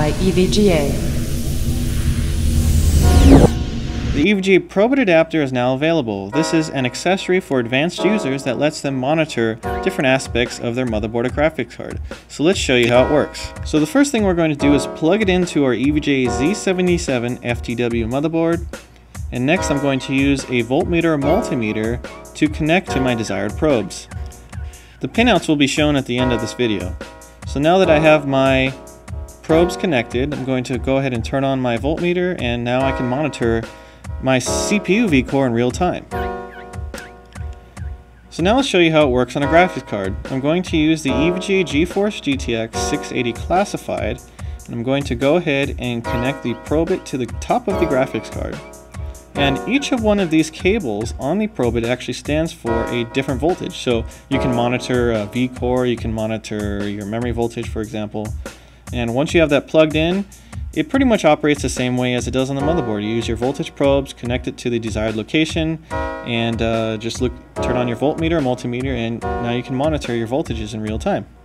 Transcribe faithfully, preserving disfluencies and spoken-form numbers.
by E V G A. The E V G A Probit adapter is now available. This is an accessory for advanced users that lets them monitor different aspects of their motherboard or graphics card. So let's show you how it works. So the first thing we're going to do is plug it into our E V G A Z seventy-seven F T W motherboard. And next I'm going to use a voltmeter or multimeter to connect to my desired probes. The pinouts will be shown at the end of this video. So now that I have my probes connected, I'm going to go ahead and turn on my voltmeter, and now I can monitor my C P U V-core in real time. So now let's show you how it works on a graphics card. I'm going to use the E V G A GeForce G T X six eighty classified, and I'm going to go ahead and connect the Probit to the top of the graphics card. And each of one of these cables on the Probit actually stands for a different voltage. So you can monitor a V-core, you can monitor your memory voltage, for example. And once you have that plugged in, it pretty much operates the same way as it does on the motherboard. You use your voltage probes, connect it to the desired location, and uh, just look, turn on your voltmeter or multimeter, and now you can monitor your voltages in real time.